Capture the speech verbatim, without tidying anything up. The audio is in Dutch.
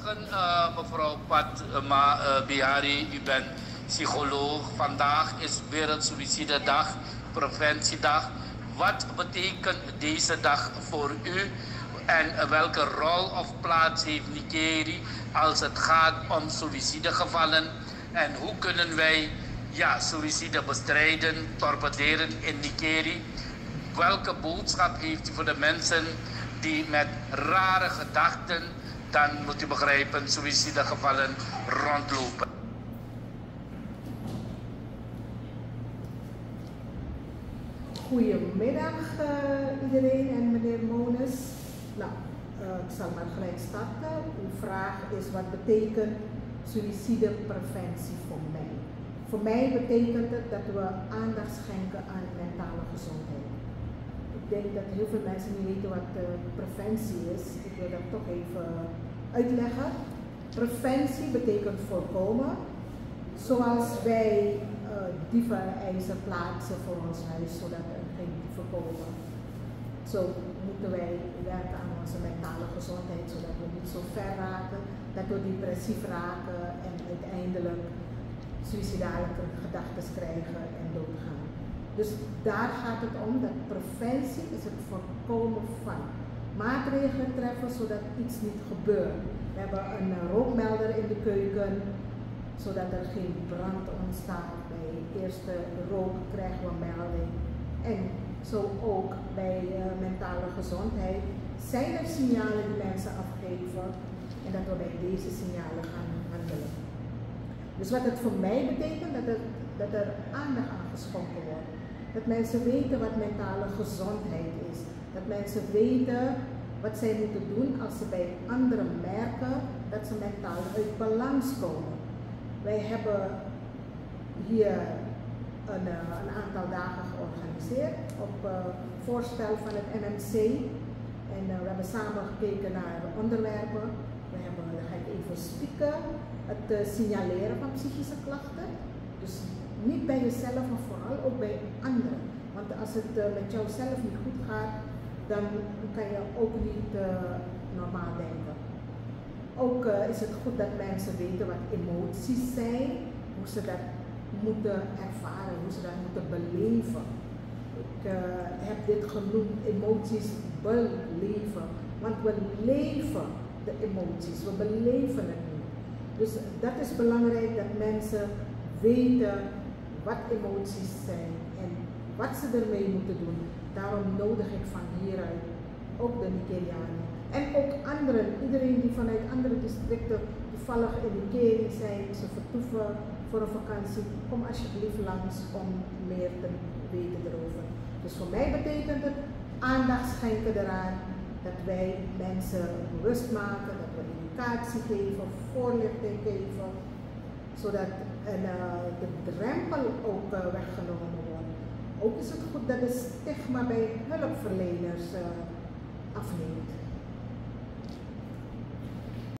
Goedemorgen uh, mevrouw Pat uh, uh, Bihari, u bent psycholoog. Vandaag is Wereldsuïcidedag, Preventiedag. Wat betekent deze dag voor u en welke rol of plaats heeft Nikeri als het gaat om suïcidegevallen? En hoe kunnen wij ja, suïcide bestrijden, torpederen in Nikeri? Welke boodschap heeft u voor de mensen die met rare gedachten, dan moet u begrijpen, suïcidegevallen rondlopen? Goedemiddag uh, iedereen en meneer Mones. Nou, uh, ik zal maar gelijk starten. Uw vraag is: wat betekent suïcidepreventie voor mij? Voor mij betekent het dat we aandacht schenken aan mentale gezondheid. Ik denk dat heel veel mensen niet weten wat uh, preventie is. Ik wil dat toch even uitleggen. Preventie betekent voorkomen. Zoals wij uh, dieven ijzer plaatsen voor ons huis, zodat er geen dieven komen. Zo moeten wij werken aan onze mentale gezondheid, zodat we niet zo ver raken, dat we depressief raken en uiteindelijk suïcidale gedachten krijgen en doodgaan. Dus daar gaat het om, dat preventie is het voorkomen van. Maatregelen treffen zodat iets niet gebeurt. We hebben een rookmelder in de keuken, zodat er geen brand ontstaat. Bij eerste rook krijgen we melding. En zo ook bij uh, mentale gezondheid zijn er signalen die mensen afgeven en dat we bij deze signalen gaan handelen. Dus wat het voor mij betekent, dat er, dat er aandacht aan geschonken wordt. Dat mensen weten wat mentale gezondheid is. Dat mensen weten wat zij moeten doen als ze bij anderen merken dat ze mentaal uit balans komen. Wij hebben hier een, een aantal dagen georganiseerd op uh, voorstel van het N M C. En uh, we hebben samen gekeken naar onderwerpen. We hebben, dan ga ik even spieken, het uh, signaleren van psychische klachten. Dus niet bij jezelf, maar vooral ook bij anderen. Want als het uh, met jouzelf niet goed gaat, dan kan je ook niet uh, normaal denken. Ook uh, is het goed dat mensen weten wat emoties zijn, hoe ze dat moeten ervaren, hoe ze dat moeten beleven. Ik uh, heb dit genoemd, emoties beleven. Want we leven de emoties, we beleven het niet. Dus dat is belangrijk dat mensen weten wat emoties zijn en wat ze ermee moeten doen. Daarom nodig ik van hieruit ook de Nikerianen en ook anderen, iedereen die vanuit andere districten toevallig in Nikeri zijn, ze vertoeven voor een vakantie, kom alsjeblieft langs om meer te weten erover. Dus voor mij betekent het aandacht schenken eraan, dat wij mensen bewust maken, dat we educatie geven, voorlichting geven, zodat en, uh, de drempel ook uh, weggenomen wordt. Ook is het goed dat de stigma bij hulpverleners uh, afneemt.